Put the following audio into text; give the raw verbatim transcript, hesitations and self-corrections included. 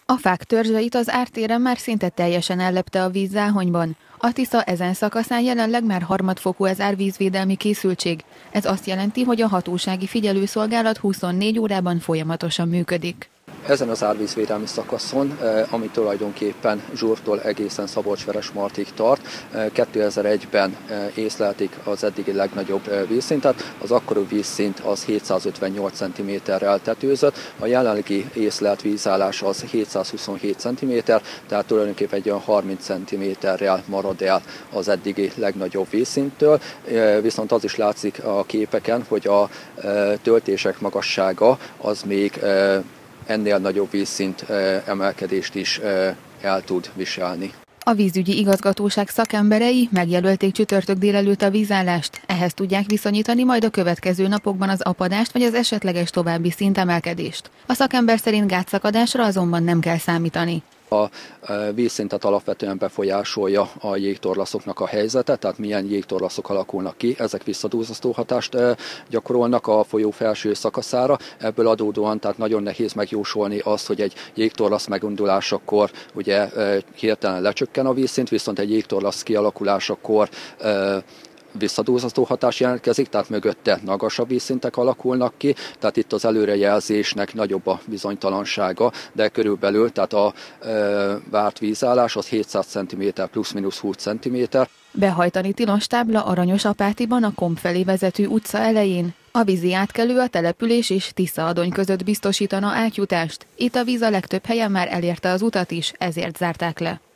A fák törzseit az ártéren már szinte teljesen ellepte a víz Záhonyban. A Tisza ezen szakaszán jelenleg már harmadfokú az árvízvédelmi készültség. Ez azt jelenti, hogy a hatósági figyelőszolgálat huszonnégy órában folyamatosan működik. Ezen az árvízvédelmi szakaszon, ami tulajdonképpen Zsurtól egészen Szabolcs-Veresmartig tart, kétezer-egyben észlelték az eddigi legnagyobb vízszintet, az akkori vízszint az hétszázötvennyolc centiméterrel tetőzött, a jelenlegi észlelt vízállás az hétszázhuszonhét centiméter, tehát tulajdonképpen egy olyan harminc centiméterrel marad el az eddigi legnagyobb vízszinttől, viszont az is látszik a képeken, hogy a töltések magassága az még ennél nagyobb vízszint emelkedést is el tud viselni. A vízügyi igazgatóság szakemberei megjelölték csütörtök délelőtt a vízállást. Ehhez tudják viszonyítani majd a következő napokban az apadást vagy az esetleges további szintemelkedést. A szakember szerint gátszakadásra azonban nem kell számítani. A vízszintet alapvetően befolyásolja a jégtorlaszoknak a helyzete, tehát milyen jégtorlaszok alakulnak ki, ezek visszadúzasztó hatást gyakorolnak a folyó felső szakaszára. Ebből adódóan tehát nagyon nehéz megjósolni azt, hogy egy jégtorlasz megindulásakor ugye hirtelen lecsökken a vízszint, viszont egy jégtorlasz kialakulásakor visszadúzasztó hatás jelentkezik, tehát mögötte magasabb vízszintek alakulnak ki, tehát itt az előrejelzésnek nagyobb a bizonytalansága, de körülbelül tehát a e, várt vízállás az hétszáz centiméter plusz-minusz húsz centiméter. Behajtani tilos tábla Aranyos-Apátiban a Komp felé vezető utca elején. A vízi átkelő a település és Tisza-Adony között biztosítana átjutást. Itt a víz a legtöbb helyen már elérte az utat is, ezért zárták le.